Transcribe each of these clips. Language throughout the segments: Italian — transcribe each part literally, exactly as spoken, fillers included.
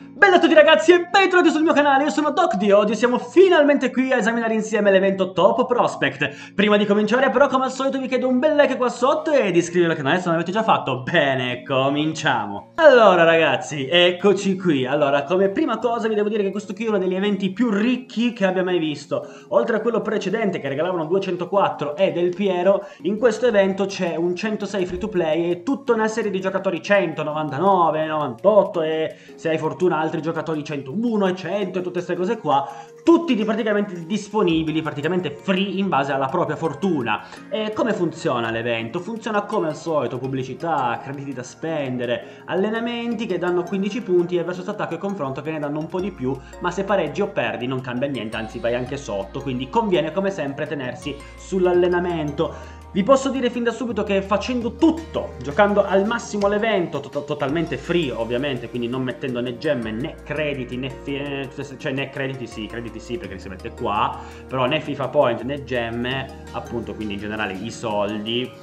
Bella a tutti ragazzi e bentornati sul mio canale, io sono Docdi e oggi siamo finalmente qui a esaminare insieme l'evento Top Prospect. Prima di cominciare però come al solito vi chiedo un bel like qua sotto e di iscrivervi al canale se non l'avete già fatto. Bene, cominciamo. Allora ragazzi, eccoci qui. Allora, come prima cosa vi devo dire che questo qui è uno degli eventi più ricchi che abbia mai visto. Oltre a quello precedente che regalavano duecentoquattro e Del Piero, in questo evento c'è un centosei free to play e tutta una serie di giocatori centonovantanove, novantotto e se hai fortuna altri giocatori centouno e cento e tutte queste cose qua, tutti di praticamente disponibili, praticamente free in base alla propria fortuna. E come funziona l'evento? Funziona come al solito: pubblicità, crediti da spendere, allenamenti che danno quindici punti e versus attacco e confronto che ne danno un po' di più, ma se pareggi o perdi non cambia niente, anzi vai anche sotto, quindi conviene come sempre tenersi sull'allenamento. Vi posso dire fin da subito che facendo tutto, giocando al massimo l'evento, to totalmente free ovviamente, quindi non mettendo né gemme né crediti, né, cioè né crediti sì, crediti sì perché li si mette qua, però né FIFA Point né gemme, appunto, quindi in generale i soldi,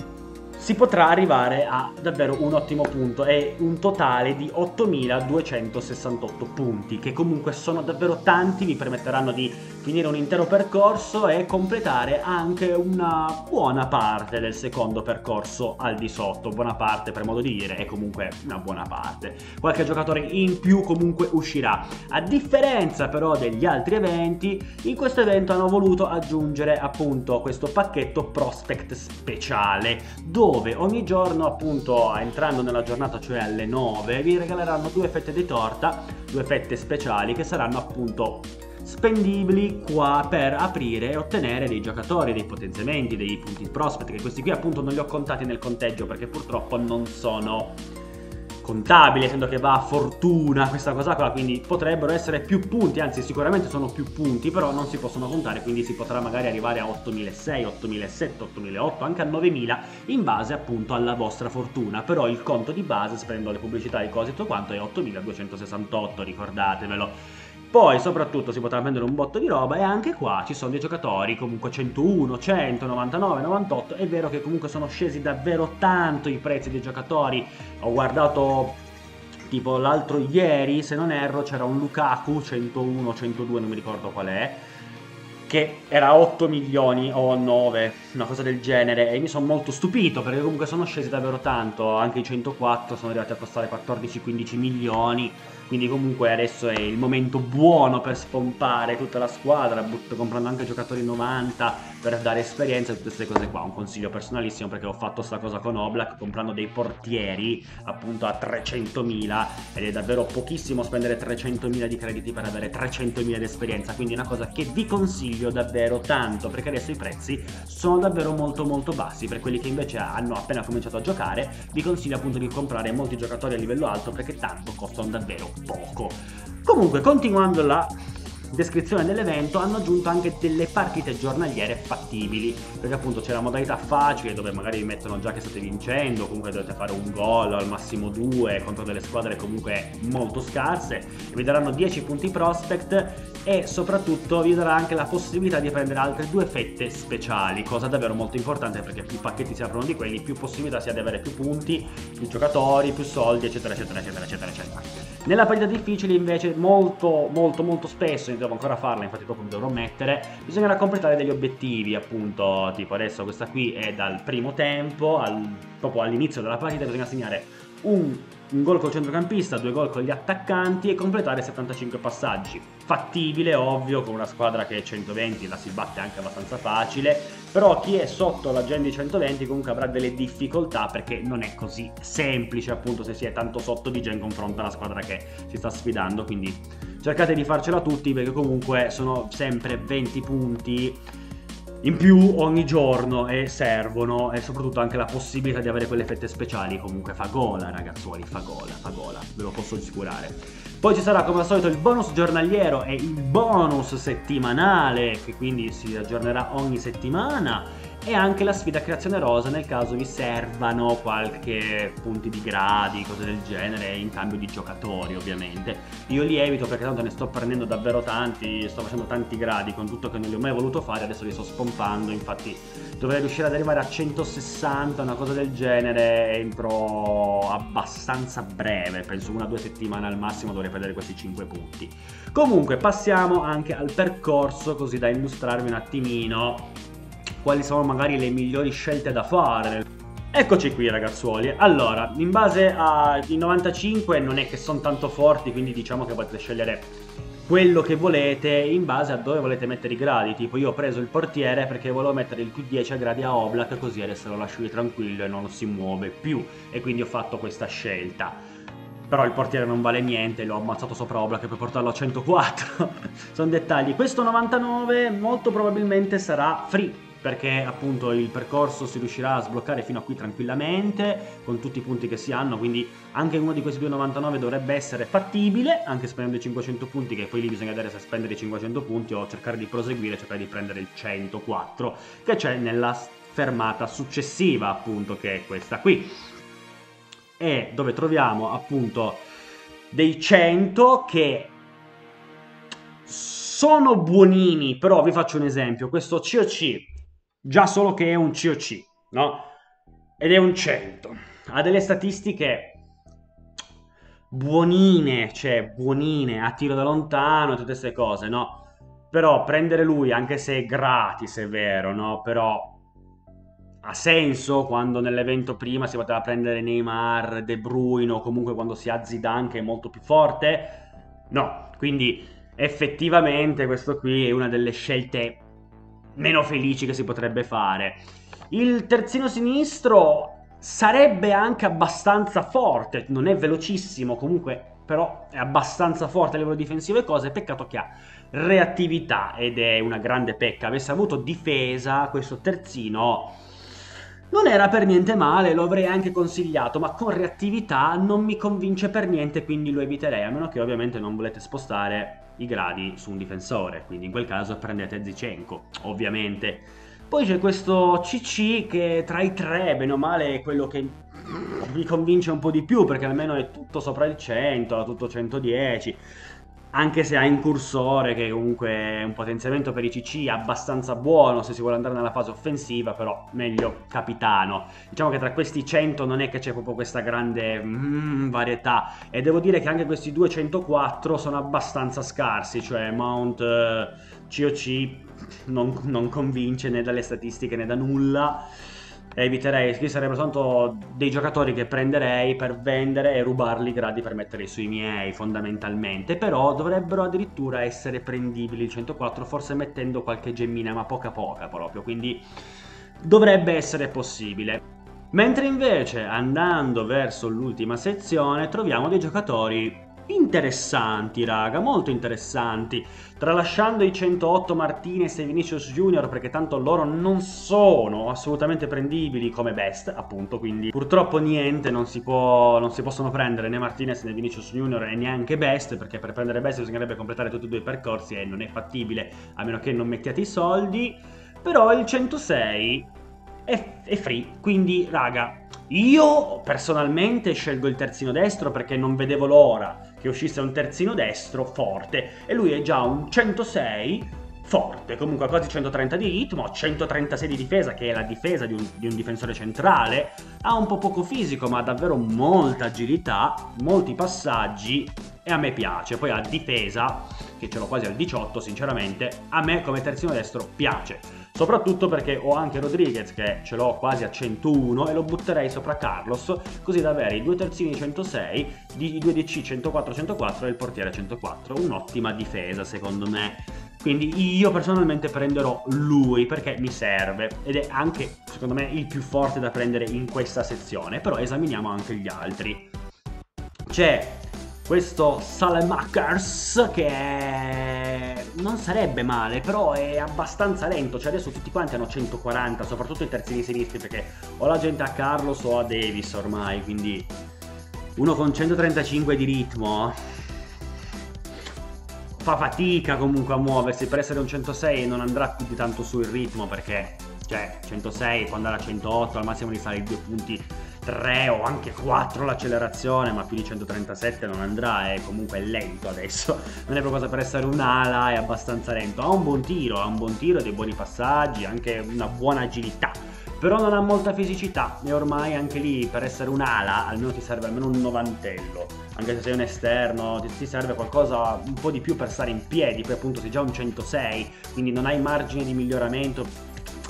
si potrà arrivare a davvero un ottimo punto e un totale di ottomiladuecentosessantotto punti, che comunque sono davvero tanti, vi permetteranno di finire un intero percorso e completare anche una buona parte del secondo percorso al di sotto. Buona parte per modo di dire, è comunque una buona parte. Qualche giocatore in più comunque uscirà. A differenza però degli altri eventi, in questo evento hanno voluto aggiungere appunto questo pacchetto Prospect speciale, dove dove ogni giorno, appunto entrando nella giornata, cioè alle nove, vi regaleranno due fette di torta, due fette speciali che saranno appunto spendibili qua per aprire e ottenere dei giocatori, dei potenziamenti, dei punti prospect, che questi qui appunto non li ho contati nel conteggio perché purtroppo non sono contabili, essendo che va a fortuna questa cosa qua, quindi potrebbero essere più punti, anzi sicuramente sono più punti, però non si possono contare, quindi si potrà magari arrivare a ottomilaseicento, ottomilasettecento, ottomilaottocento, anche a novemila in base appunto alla vostra fortuna. Però il conto di base, spendo le pubblicità e cose e tutto quanto, è ottomiladuecentosessantotto, ricordatevelo. Poi soprattutto si potrà vendere un botto di roba e anche qua ci sono dei giocatori comunque centouno, cento, novantanove, novantotto. È vero che comunque sono scesi davvero tanto i prezzi dei giocatori. Ho guardato tipo l'altro ieri, se non erro, c'era un Lukaku centouno, centodue, non mi ricordo qual è, che era otto milioni o nove, una cosa del genere, e mi sono molto stupito perché comunque sono scesi davvero tanto. Anche i centoquattro sono arrivati a costare quattordici quindici milioni, quindi comunque adesso è il momento buono per spompare tutta la squadra, comprando anche giocatori novanta per dare esperienza e tutte queste cose qua. Un consiglio personalissimo, perché ho fatto sta cosa con Oblak comprando dei portieri appunto a trecentomila, ed è davvero pochissimo spendere trecentomila di crediti per avere trecentomila di esperienza, quindi è una cosa che vi consiglio davvero tanto, perché adesso i prezzi sono davvero molto molto bassi. Per quelli che invece hanno appena cominciato a giocare vi consiglio appunto di comprare molti giocatori a livello alto, perché tanto costano davvero poco. Comunque, continuando la descrizione dell'evento, hanno aggiunto anche delle partite giornaliere fattibili, perché appunto c'è la modalità facile dove magari vi mettono già che state vincendo, comunque dovete fare un gol al massimo due contro delle squadre comunque molto scarse, e vi daranno dieci punti prospect e soprattutto vi darà anche la possibilità di prendere altre due fette speciali, cosa davvero molto importante, perché più pacchetti si aprono di quelli, più possibilità si ha di avere più punti, più giocatori, più soldi, eccetera eccetera eccetera eccetera eccetera. Nella partita difficile invece molto molto molto spesso, devo ancora farla, infatti dopo mi dovrò mettere, bisognerà completare degli obiettivi, appunto, tipo adesso questa qui è dal primo tempo, al, proprio all'inizio della partita bisogna segnare un, un gol col centrocampista, due gol con gli attaccanti e completare settantacinque passaggi. Fattibile, ovvio, con una squadra che è centoventi la si batte anche abbastanza facile, però chi è sotto la gen di centoventi comunque avrà delle difficoltà, perché non è così semplice appunto se si è tanto sotto di gen confronto alla squadra che si sta sfidando, quindi cercate di farcela tutti, perché comunque sono sempre venti punti in più ogni giorno e servono, e soprattutto anche la possibilità di avere quelle fette speciali comunque fa gola, ragazzuoli, fa gola, fa gola, ve lo posso assicurare. Poi ci sarà come al solito il bonus giornaliero e il bonus settimanale, che quindi si aggiornerà ogni settimana, e anche la sfida creazione rosa nel caso vi servano qualche punti di gradi, cose del genere, in cambio di giocatori ovviamente. Io li evito perché tanto ne sto prendendo davvero tanti, sto facendo tanti gradi con tutto che non li ho mai voluto fare, adesso li sto spompando, infatti dovrei riuscire ad arrivare a centosessanta, una cosa del genere, entro abbastanza breve, penso una o due settimane al massimo dovrei prendere questi cinque punti. Comunque passiamo anche al percorso, così da illustrarvi un attimino quali sono magari le migliori scelte da fare. Eccoci qui ragazzuoli. Allora, in base ai novantacinque non è che sono tanto forti, quindi diciamo che potete scegliere quello che volete in base a dove volete mettere i gradi. Tipo io ho preso il portiere perché volevo mettere il più dieci a gradi a Oblak, così adesso lo lascio lì tranquillo e non si muove più, e quindi ho fatto questa scelta. Però il portiere non vale niente, l'ho ammazzato sopra Oblak per portarlo a centoquattro. Sono dettagli. Questo novantanove molto probabilmente sarà free, perché appunto il percorso si riuscirà a sbloccare fino a qui tranquillamente con tutti i punti che si hanno, quindi anche uno di questi due novantanove dovrebbe essere fattibile, anche spendendo i cinquecento punti, che poi lì bisogna vedere se spendere i cinquecento punti o cercare di proseguire, cercare di prendere il centoquattro che c'è nella fermata successiva, appunto, che è questa qui, e dove troviamo appunto dei cento che sono buonini. Però vi faccio un esempio: questo C O C, già solo che è un C O C, no? Ed è un cento, ha delle statistiche buonine, cioè buonine, a tiro da lontano, tutte queste cose, no? Però prendere lui, anche se è gratis, è vero, no? Però ha senso quando nell'evento prima si poteva prendere Neymar, De Bruyne, o comunque quando si ha Zidane che è molto più forte? No, quindi effettivamente questo qui è una delle scelte meno felici che si potrebbe fare. Il terzino sinistro sarebbe anche abbastanza forte, non è velocissimo comunque, però è abbastanza forte a livello difensivo e cose. Peccato che ha reattività, ed è una grande pecca. Avesse avuto difesa, questo terzino non era per niente male, lo avrei anche consigliato, ma con reattività non mi convince per niente, quindi lo eviterei, a meno che ovviamente non volete spostare i gradi su un difensore, quindi in quel caso prendete Zinchenko, ovviamente. Poi c'è questo C C che tra i tre, bene o male, è quello che mi convince un po' di più, perché almeno è tutto sopra il cento, ha tutto centodieci, anche se ha incursore, che comunque è un potenziamento per i C C abbastanza buono se si vuole andare nella fase offensiva, però meglio capitano. Diciamo che tra questi cento non è che c'è proprio questa grande mm, varietà, e devo dire che anche questi duecentoquattro sono abbastanza scarsi, cioè Mount eh, C O C non, non convince né dalle statistiche né da nulla. Eviterei, qui sarebbero soltanto dei giocatori che prenderei per vendere e rubarli i gradi per mettere sui miei, fondamentalmente. Però dovrebbero addirittura essere prendibili il centoquattro, forse mettendo qualche gemmina, ma poca poca proprio, quindi dovrebbe essere possibile. Mentre invece, andando verso l'ultima sezione, troviamo dei giocatori interessanti, raga, molto interessanti, tralasciando i centootto Martinez e Vinicius Junior, perché tanto loro non sono assolutamente prendibili come best, appunto, quindi purtroppo niente, non si può, non si possono prendere né Martinez né Vinicius Junior e neanche best, perché per prendere best bisognerebbe completare tutti e due i percorsi e non è fattibile a meno che non mettiate i soldi. Però il centosei è, è free, quindi raga, io personalmente scelgo il terzino destro perché non vedevo l'ora che uscisse un terzino destro forte, e lui è già un centosei forte, comunque quasi centotrenta di ritmo, centotrentasei di difesa, che è la difesa di un, di un difensore centrale. Ha un po' poco fisico, ma ha davvero molta agilità, molti passaggi, e a me piace. Poi ha difesa, che ce l'ho quasi al diciotto, sinceramente, a me come terzino destro piace. Soprattutto perché ho anche Rodriguez, che ce l'ho quasi a centouno, e lo butterei sopra Carlos, così da avere i due terzini centosei, i due D C centoquattro centoquattro e il portiere centoquattro. Un'ottima difesa, secondo me. Quindi io personalmente prenderò lui perché mi serve, ed è anche, secondo me, il più forte da prendere in questa sezione. Però esaminiamo anche gli altri. C'è questo Saelemaekers, che è... non sarebbe male, però è abbastanza lento. Cioè adesso tutti quanti hanno centoquaranta, soprattutto i terzini sinistri, perché o la gente a Carlos o a Davis ormai, quindi uno con centotrentacinque di ritmo fa fatica comunque a muoversi. Per essere un centosei non andrà più di tanto sul ritmo, perché cioè centosei può andare a centootto, al massimo di stare i due punti tre o anche quattro l'accelerazione, ma più di centotrentasette non andrà, è comunque lento adesso, non è proprio cosa per essere un'ala, è abbastanza lento, ha un buon tiro, ha un buon tiro, dei buoni passaggi, anche una buona agilità, però non ha molta fisicità e ormai anche lì per essere un'ala almeno ti serve almeno un novantello, anche se sei un esterno ti, ti serve qualcosa un po' di più per stare in piedi, poi appunto sei già un centosei, quindi non hai margine di miglioramento.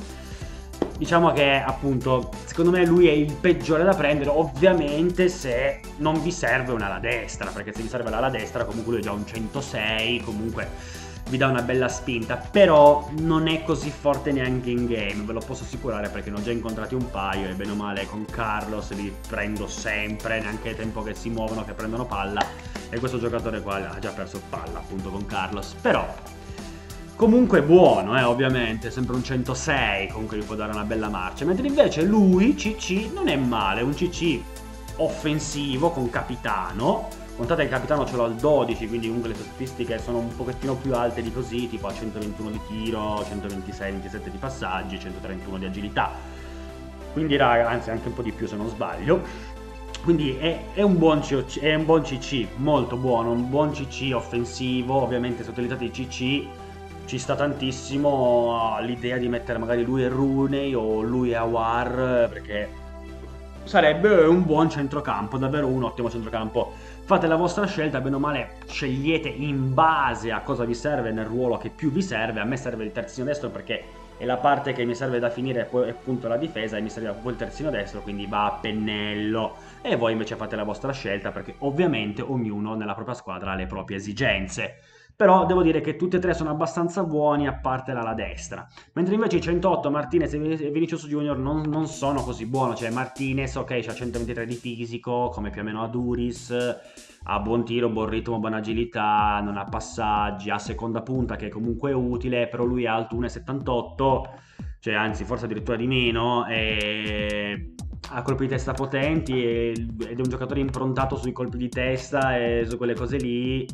Diciamo che appunto secondo me lui è il peggiore da prendere, ovviamente se non vi serve un'ala destra, perché se vi serve l'ala destra comunque lui è già un centosei, comunque vi dà una bella spinta, però non è così forte neanche in game, ve lo posso assicurare perché ne ho già incontrati un paio e bene o male con Carlos li prendo sempre, neanche tempo che si muovono che prendono palla, e questo giocatore qua ha già perso palla appunto con Carlos, però comunque buono, eh, ovviamente, sempre un centosei, comunque gli può dare una bella marcia, mentre invece lui, C C, non è male, un C C offensivo con capitano, contate che il capitano ce l'ho al dodici, quindi comunque le statistiche sono un pochettino più alte di così, tipo a centoventuno di tiro, centoventisei ventisette di passaggi, centotrentuno di agilità, quindi raga, anzi anche un po' di più se non sbaglio. Quindi è, è, un buon C C, è un buon C C, molto buono, un buon C C offensivo, ovviamente se utilizzate i C C ci sta tantissimo l'idea di mettere magari lui e Rooney o lui e Aouar, perché sarebbe un buon centrocampo, davvero un ottimo centrocampo. Fate la vostra scelta, bene o male scegliete in base a cosa vi serve nel ruolo che più vi serve. A me serve il terzino destro perché è la parte che mi serve da finire, poi appunto la difesa, e mi serve poi il terzino destro, quindi va a pennello, e voi invece fate la vostra scelta perché ovviamente ognuno nella propria squadra ha le proprie esigenze. Però devo dire che tutti e tre sono abbastanza buoni, a parte l'ala destra. Mentre invece i centootto, Martinez e Vinicius Junior non, non sono così buoni. Cioè Martinez, ok, c'ha centoventitré di fisico, come più o meno Aduris, ha buon tiro, buon ritmo, buona agilità, non ha passaggi, ha seconda punta che comunque è utile, però lui è alto uno e settantotto, cioè anzi forse addirittura di meno, e ha colpi di testa potenti ed è un giocatore improntato sui colpi di testa e su quelle cose lì.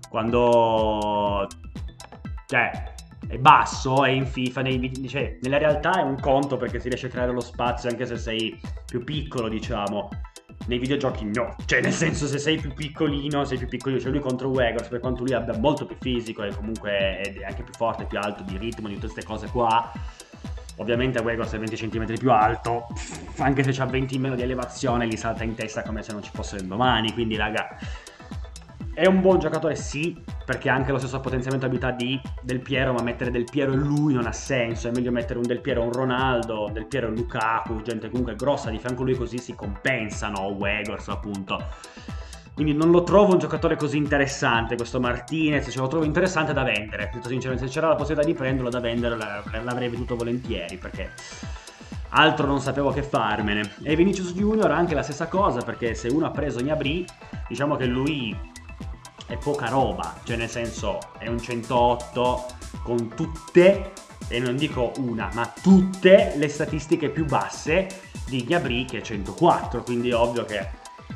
Quando cioè è basso e in FIFA nei, cioè, nella realtà è un conto perché si riesce a creare lo spazio anche se sei più piccolo, diciamo. Nei videogiochi no, cioè nel senso se sei più piccolino, sei più piccolino, cioè lui contro Weghorst, per quanto lui abbia molto più fisico e comunque è anche più forte, più alto di ritmo, di tutte queste cose qua. Ovviamente Weghorst è venti centimetri più alto, anche se c'ha venti in meno di elevazione gli salta in testa come se non ci fosse il domani, quindi raga è un buon giocatore sì, perché ha anche lo stesso potenziamento abilità di Del Piero, ma mettere Del Piero e lui non ha senso, è meglio mettere un Del Piero e un Ronaldo, Del Piero e Lukaku, gente comunque grossa di fianco a lui, così si compensano, Weghorst appunto. Quindi non lo trovo un giocatore così interessante questo Martinez, ce lo trovo interessante da vendere, detto sinceramente, se c'era la possibilità di prenderlo da vendere l'avrei veduto volentieri, perché altro non sapevo che farmene. E Vinicius Junior anche la stessa cosa, perché se uno ha preso Gnabry, diciamo che lui è poca roba, cioè nel senso è un centootto con tutte, e non dico una, ma tutte le statistiche più basse di Gnabry che è centoquattro, quindi è ovvio che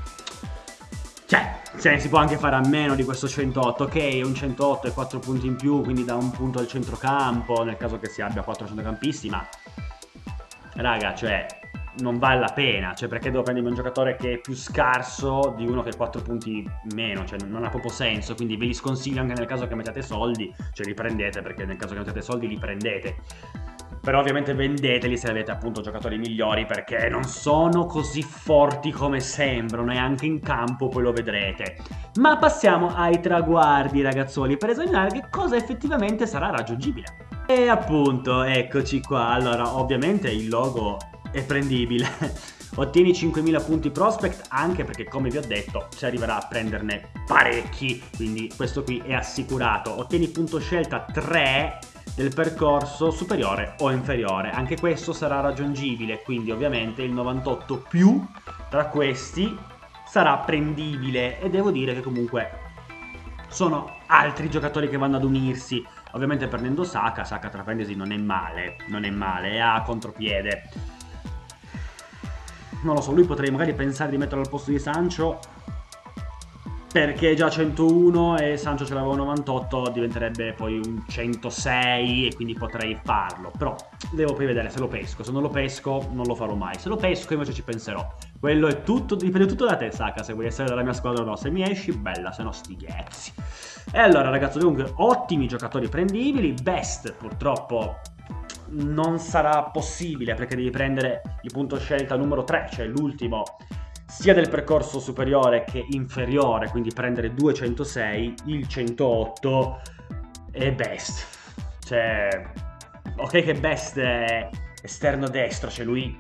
cioè se ne si può anche fare a meno di questo centootto, ok, è un centootto e quattro punti in più, quindi da un punto al centrocampo nel caso che si abbia quattro centrocampisti, ma raga, cioè non vale la pena, cioè perché devo prendermi un giocatore che è più scarso di uno che ha quattro punti meno, cioè non ha proprio senso, quindi ve li sconsiglio anche nel caso che mettiate soldi, cioè li prendete, perché nel caso che mettiate soldi li prendete, però ovviamente vendeteli se avete appunto giocatori migliori, perché non sono così forti come sembrano e anche in campo poi lo vedrete. Ma passiamo ai traguardi ragazzuoli, per esaminare che cosa effettivamente sarà raggiungibile. E appunto eccoci qua, allora ovviamente il logo è prendibile. Ottieni cinquemila punti prospect, anche perché come vi ho detto si arriverà a prenderne parecchi, quindi questo qui è assicurato. Ottieni punto scelta tre del percorso superiore o inferiore, anche questo sarà raggiungibile, quindi ovviamente il novantotto più tra questi sarà prendibile, e devo dire che comunque sono altri giocatori che vanno ad unirsi. Ovviamente prendendo Saka, Saka tra parentesi non è male, non è male, è a contropiede. Non lo so, lui potrei magari pensare di metterlo al posto di Sancho, perché già centouno e Sancho ce l'aveva novantotto, diventerebbe poi un centosei e quindi potrei farlo, però devo poi vedere se lo pesco. Se non lo pesco non lo farò mai, se lo pesco invece ci penserò. Quello è tutto, dipende tutto da te, Saka, se vuoi essere della mia squadra o no. Se mi esci, bella, se no sti ghezzi. E allora ragazzi, dunque, ottimi giocatori prendibili. Best purtroppo non sarà possibile perché devi prendere il punto scelta numero tre, cioè l'ultimo sia del percorso superiore che inferiore, quindi prendere duecentosei, il centootto e best. Cioè, ok che best è esterno destro, cioè lui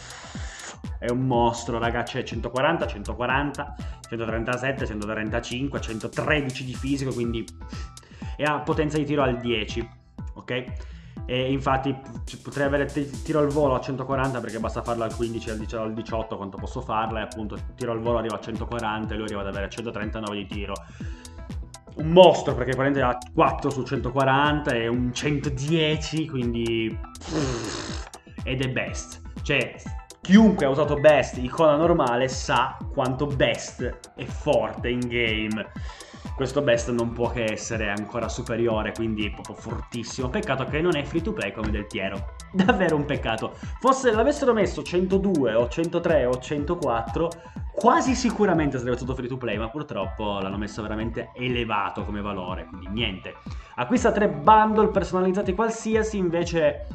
è un mostro, raga, c'è centoquaranta, centoquaranta, centotrentasette, centotrentacinque, centotredici di fisico, quindi e ha potenza di tiro al dieci, ok? E infatti potrei avere tiro al volo a centoquaranta perché basta farlo al quindici, al diciotto quanto posso farla, e appunto tiro al volo arriva a centoquaranta e lui arriva ad avere centotrentanove di tiro. Un mostro perché probabilmente ha quattro su centoquaranta e un centodieci, quindi ed è best. Cioè chiunque ha usato best icona normale sa quanto best è forte in game. Questo best non può che essere ancora superiore, quindi è proprio fortissimo. Peccato che non è free to play come Del Piero. Davvero un peccato. Fosse l'avessero messo centodue o centotré o centoquattro, quasi sicuramente sarebbe stato free to play, ma purtroppo l'hanno messo veramente elevato come valore, quindi niente. Acquista tre bundle personalizzati qualsiasi, invece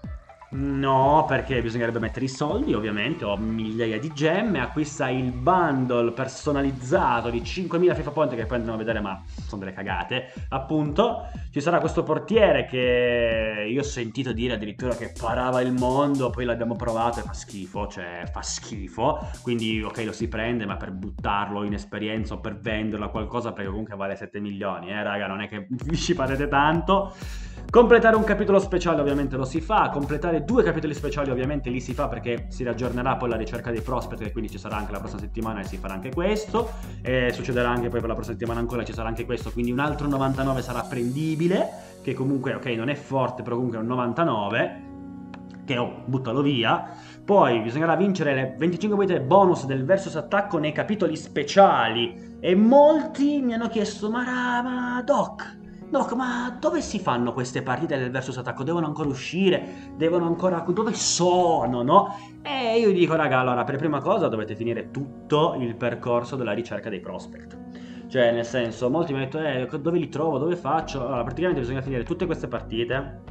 no, perché bisognerebbe mettere i soldi, ovviamente, ho migliaia di gemme. Acquista il bundle personalizzato di cinquemila FIFA Point, che poi andremo a vedere, ma sono delle cagate, appunto. Ci sarà questo portiere che io ho sentito dire addirittura che parava il mondo, poi l'abbiamo provato e fa schifo, cioè fa schifo. Quindi ok, lo si prende, ma per buttarlo in esperienza o per venderlo a qualcosa, perché comunque vale sette milioni, eh raga, non è che vi ci parete tanto. Completare un capitolo speciale ovviamente lo si fa, completare due capitoli speciali ovviamente li si fa perché si raggiornerà poi la ricerca dei prospect, e quindi ci sarà anche la prossima settimana e si farà anche questo, e succederà anche poi per la prossima settimana ancora ci sarà anche questo, quindi un altro novantanove sarà prendibile, che comunque ok non è forte però comunque è un novantanove, che oh, buttalo via. Poi bisognerà vincere le venticinque partite bonus del versus attacco nei capitoli speciali, e molti mi hanno chiesto ma, ma Doc, Doc, ma dove si fanno queste partite del versus attacco? Devono ancora uscire? Devono ancora... dove sono, no? E io dico, raga, allora, per prima cosa dovete finire tutto il percorso della ricerca dei prospect. Cioè, nel senso, molti mi hanno detto, eh, dove li trovo, dove faccio? Allora, praticamente bisogna finire tutte queste partite,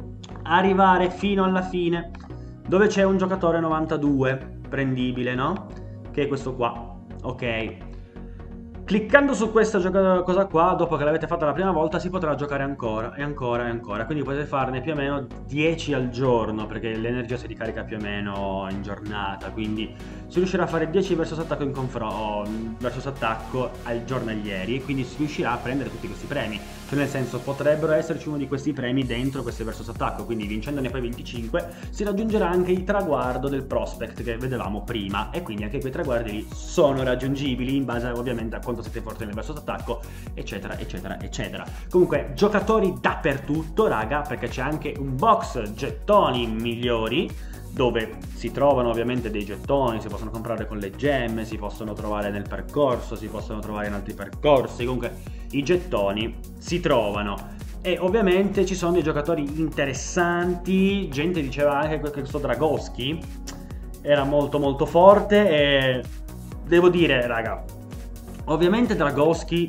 arrivare fino alla fine, dove c'è un giocatore novantadue, prendibile, no? Che è questo qua, ok? Cliccando su questa cosa qua, dopo che l'avete fatta la prima volta, si potrà giocare ancora e ancora e ancora. Quindi potete farne più o meno dieci al giorno, perché l'energia si ricarica più o meno in giornata. Quindi si riuscirà a fare dieci versus attacco in confronto versus attacco al giornalieri, e quindi si riuscirà a prendere tutti questi premi. Cioè nel senso, potrebbero esserci uno di questi premi dentro questi versus attacco, quindi vincendone poi venticinque si raggiungerà anche il traguardo del prospect che vedevamo prima, e quindi anche quei traguardi lì sono raggiungibili in base ovviamente a quanto siete forti nel versus attacco, eccetera eccetera eccetera. Comunque giocatori dappertutto, raga, perché c'è anche un box gettoni migliori, dove si trovano ovviamente dei gettoni, si possono comprare con le gemme, si possono trovare nel percorso, si possono trovare in altri percorsi. Comunque i gettoni si trovano, e ovviamente ci sono dei giocatori interessanti. Gente diceva anche che questo Dragowski era molto molto forte, e devo dire, raga, ovviamente Dragowski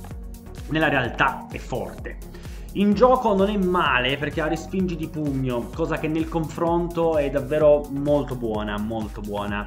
nella realtà è forte, in gioco non è male perché ha respingi di pugno, cosa che nel confronto è davvero molto buona, molto buona.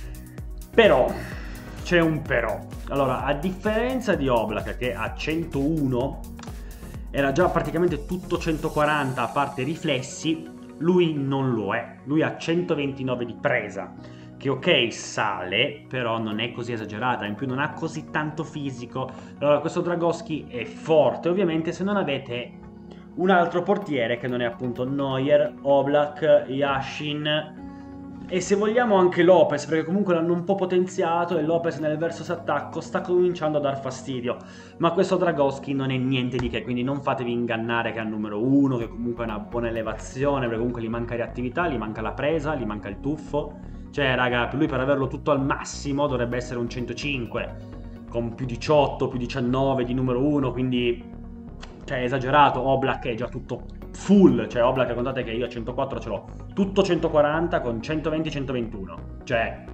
Però c'è un però. Allora, a differenza di Oblak, che a centouno era già praticamente tutto centoquaranta a parte riflessi, lui non lo è. Lui ha centoventinove di presa, che ok sale, però non è così esagerata, in più non ha così tanto fisico. Allora questo Dragowski è forte, ovviamente se non avete un altro portiere che non è appunto Neuer, Oblak, Yashin, e se vogliamo anche Lopez, perché comunque l'hanno un po' potenziato e Lopez nel versus attacco sta cominciando a dar fastidio, ma questo Dragowski non è niente di che, quindi non fatevi ingannare che è al numero uno, che comunque è una buona elevazione, perché comunque gli manca reattività, gli manca la presa, gli manca il tuffo. Cioè raga, lui per averlo tutto al massimo dovrebbe essere un centocinque, con più diciotto, più diciannove di numero uno, quindi cioè è esagerato. Oblak è già tutto full, cioè Oblak, contate che io a centoquattro ce l'ho tutto centoquaranta con centoventi centoventuno, cioè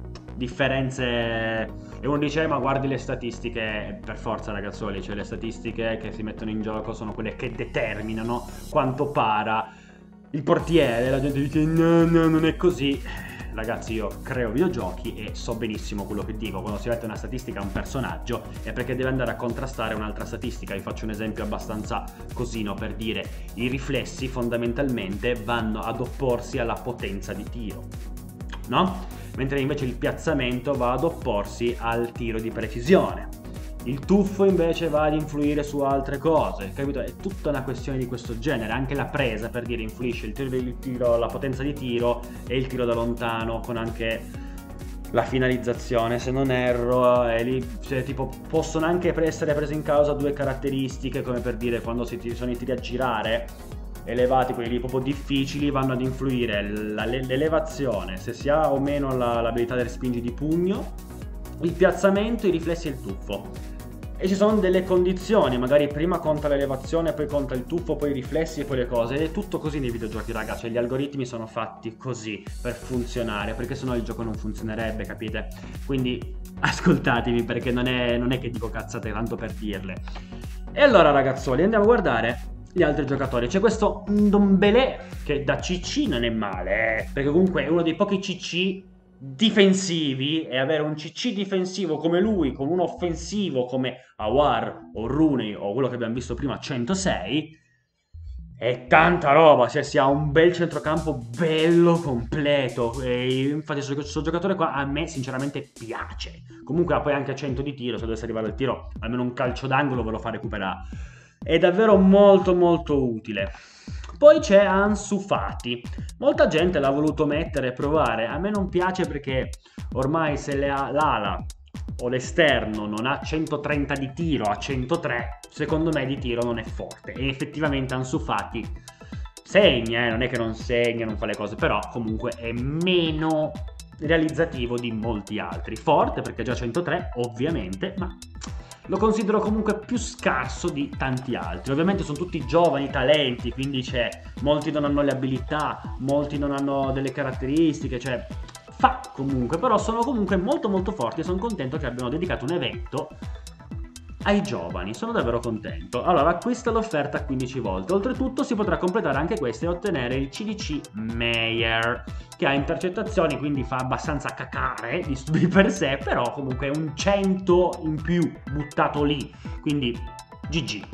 differenze. E uno dice ma guardi le statistiche, per forza ragazzoli, cioè le statistiche che si mettono in gioco sono quelle che determinano quanto para il portiere. La gente dice no no non è così. Ragazzi, io creo videogiochi e so benissimo quello che dico. Quando si mette una statistica a un personaggio è perché deve andare a contrastare un'altra statistica. Vi faccio un esempio abbastanza cosino per dire: i riflessi fondamentalmente vanno ad opporsi alla potenza di tiro, no? Mentre invece il piazzamento va ad opporsi al tiro di precisione. Il tuffo invece va ad influire su altre cose, capito? È tutta una questione di questo genere. Anche la presa, per dire, influisce il tiro, il tiro, la potenza di tiro e il tiro da lontano, con anche la finalizzazione, se non erro. E lì, cioè, tipo, possono anche essere prese in causa due caratteristiche, come per dire quando si sono i tiri a girare elevati, quelli lì proprio difficili, vanno ad influire l'elevazione, se si ha o meno l'abilità del respingi di pugno, il piazzamento, i riflessi e il tuffo. E ci sono delle condizioni, magari prima conta l'elevazione, poi conta il tuffo, poi i riflessi e poi le cose. È tutto così nei videogiochi, raga, cioè gli algoritmi sono fatti così per funzionare, perché sennò il gioco non funzionerebbe, capite? Quindi ascoltatemi, perché non è, non è che dico cazzate tanto per dirle. E allora ragazzoli, andiamo a guardare gli altri giocatori. C'è questo Ndombele che da C C non è male, eh, perché comunque è uno dei pochi C C difensivi, e avere un C C difensivo come lui con un offensivo come Aouar o Rooney o quello che abbiamo visto prima centosei è tanta roba. Cioè si ha un bel centrocampo bello completo, e infatti questo giocatore qua a me sinceramente piace. Comunque ha poi anche cento di tiro, se dovesse arrivare al tiro almeno un calcio d'angolo ve lo fa recuperare. È davvero molto molto utile. Poi c'è Ansu Fati. Molta gente l'ha voluto mettere e provare. A me non piace perché ormai se l'ala o l'esterno non ha centotrenta di tiro, a centotré, secondo me di tiro non è forte. E effettivamente Ansu Fati segna, eh? Non è che non segna, non fa le cose, però comunque è meno realizzativo di molti altri. Forte perché è già centotré, ovviamente, ma lo considero comunque più scarso di tanti altri. Ovviamente sono tutti giovani talenti, quindi c'è molti non hanno le abilità, molti non hanno delle caratteristiche, cioè fa comunque, però sono comunque molto molto forti e sono contento che abbiano dedicato un evento ai giovani, sono davvero contento. Allora, acquista l'offerta quindici volte. Oltretutto si potrà completare anche questa e ottenere il C D C Meyer, che ha intercettazioni, quindi fa abbastanza cacare di, di per sé, però comunque è un cento in più buttato lì, quindi G G.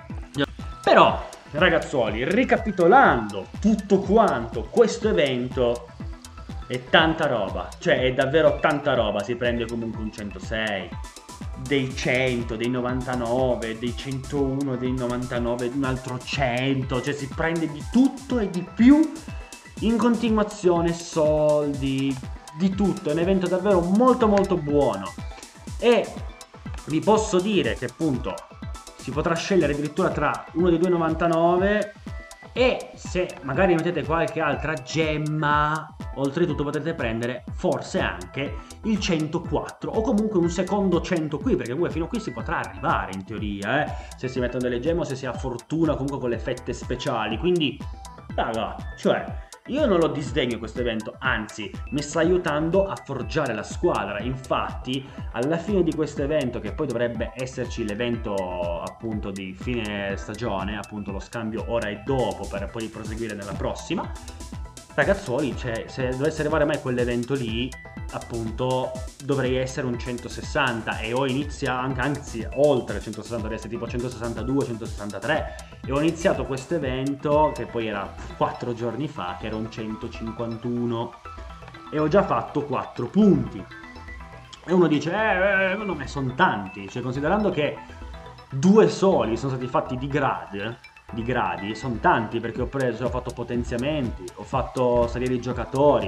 Però, ragazzuoli, ricapitolando tutto quanto, questo evento è tanta roba, cioè è davvero tanta roba. Si prende comunque un centosei, dei cento, dei novantanove, dei centouno, dei novantanove, un altro cento, cioè si prende di tutto e di più in continuazione, soldi, di tutto. È un evento davvero molto molto buono, e vi posso dire che appunto si potrà scegliere addirittura tra uno dei due novantanove, e se magari mettete qualche altra gemma, oltretutto potrete prendere forse anche il centoquattro o comunque un secondo cento qui, perché poi fino a qui si potrà arrivare in teoria, eh? Se si mettono delle gemme o se si ha fortuna comunque con le fette speciali. Quindi raga, cioè io non lo disdegno questo evento, anzi mi sta aiutando a forgiare la squadra. Infatti alla fine di questo evento, che poi dovrebbe esserci l'evento appunto di fine stagione, appunto lo scambio ora e dopo per poi proseguire nella prossima, ragazzuoli, cioè se dovesse arrivare mai quell'evento lì, appunto dovrei essere un centosessanta, e ho iniziato anche, anzi oltre centosessanta, dovrei essere tipo centosessantadue centosessantatré, e ho iniziato questo evento che poi era quattro giorni fa, che era un centocinquantuno, e ho già fatto quattro punti. E uno dice eh, non me sono tanti, cioè considerando che due soli sono stati fatti di gradi, di gradi sono tanti, perché ho preso, ho fatto potenziamenti, ho fatto salire i giocatori,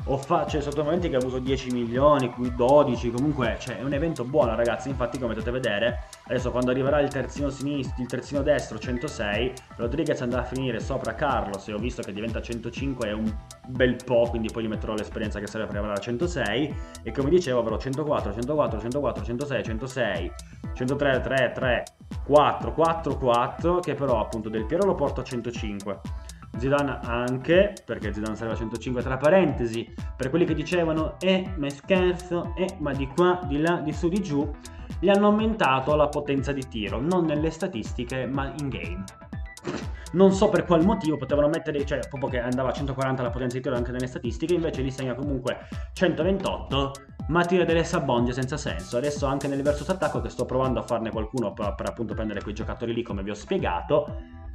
Ho fa- cioè, sotto momenti che ha avuto dieci milioni, qui dodici, comunque, cioè, è un evento buono, ragazzi. Infatti, come potete vedere, adesso quando arriverà il terzino sinistro, il terzino destro centosei, Rodriguez andrà a finire sopra Carlos e ho visto che diventa centocinque, è un bel po', quindi poi gli metterò l'esperienza che serve per arrivare a centosei. E come dicevo, avrò centoquattro, centoquattro, centoquattro, centosei, centosei, centotré, tre, tre, quattro, quattro, quattro, che però appunto Del Piero lo porto a centocinque. Zidane anche, perché Zidane serve a centocinque, tra parentesi, per quelli che dicevano eh ma è scherzo, eh ma di qua, di là, di su, di giù, gli hanno aumentato la potenza di tiro, non nelle statistiche ma in game. Non so per qual motivo, potevano mettere, cioè proprio che andava a centoquaranta la potenza di tiro anche nelle statistiche, invece li segna comunque centoventotto, ma tira delle sabonge senza senso. Adesso anche nel versus attacco, che sto provando a farne qualcuno per, per appunto prendere quei giocatori lì come vi ho spiegato,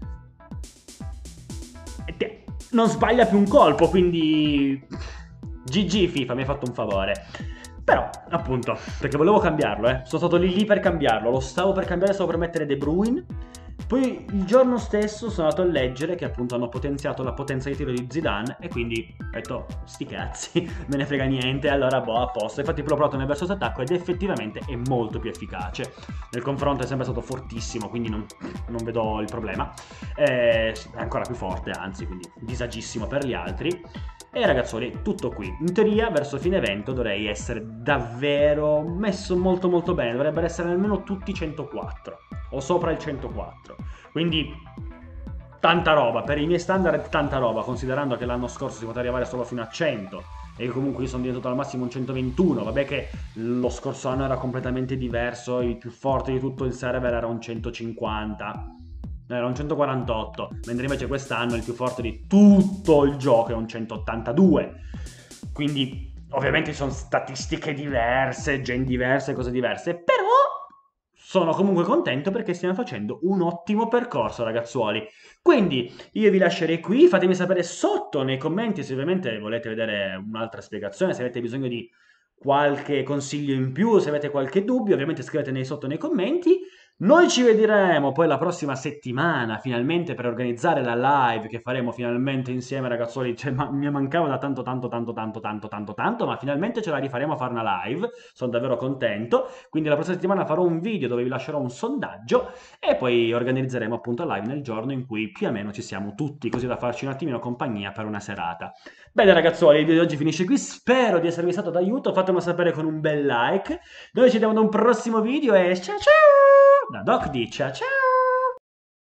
non sbaglia più un colpo, quindi G G FIFA, mi ha fatto un favore. Però, appunto, perché volevo cambiarlo, eh. Sono stato lì lì per cambiarlo, lo stavo per cambiare, stavo per mettere De Bruyne. Poi il giorno stesso sono andato a leggere che appunto hanno potenziato la potenza di tiro di Zidane e quindi ho detto, sti cazzi, me ne frega niente, allora boh, a posto. Infatti poi l'ho provato nel versus attacco ed effettivamente è molto più efficace. Nel confronto è sempre stato fortissimo, quindi non, non vedo il problema. Eh, è ancora più forte, anzi, quindi disagissimo per gli altri. E ragazzoli, tutto qui. In teoria, verso fine evento dovrei essere davvero messo molto molto bene. Dovrebbero essere almeno tutti centoquattro o sopra il centoquattro. Quindi tanta roba, per i miei standard tanta roba, considerando che l'anno scorso si poteva arrivare solo fino a cento e comunque io sono diventato al massimo un centoventuno. Vabbè che lo scorso anno era completamente diverso, il più forte di tutto il server era un centocinquanta. Era un centoquarantotto, mentre invece quest'anno il più forte di tutto il gioco è un centottantadue. Quindi ovviamente ci sono statistiche diverse, gen diverse, cose diverse, però sono comunque contento perché stiamo facendo un ottimo percorso, ragazzuoli. Quindi io vi lascerei qui, fatemi sapere sotto nei commenti se ovviamente volete vedere un'altra spiegazione, se avete bisogno di qualche consiglio in più, se avete qualche dubbio, ovviamente scrivetene sotto nei commenti. Noi ci vedremo poi la prossima settimana, finalmente, per organizzare la live che faremo finalmente insieme, ragazzuoli. Cioè, ma, mi mancava da tanto, tanto, tanto, tanto, tanto, tanto, tanto, ma finalmente ce la rifaremo a fare una live. Sono davvero contento. Quindi la prossima settimana farò un video dove vi lascerò un sondaggio e poi organizzeremo appunto la live nel giorno in cui più o meno ci siamo tutti, così da farci un attimino compagnia per una serata. Bene, ragazzuoli, il video di oggi finisce qui. Spero di esservi stato d'aiuto. Fatemelo sapere con un bel like. Noi ci vediamo ad un prossimo video e ciao ciao! Da Doc dice ciao!